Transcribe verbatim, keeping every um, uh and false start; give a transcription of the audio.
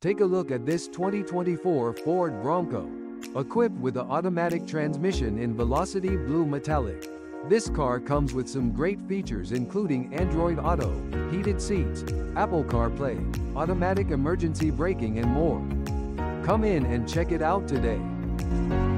Take a look at this twenty twenty-four Ford Bronco. Equipped with an automatic transmission in Velocity Blue Metallic. This car comes with some great features including Android Auto, heated seats, Apple CarPlay, automatic emergency braking and more. Come in and check it out today.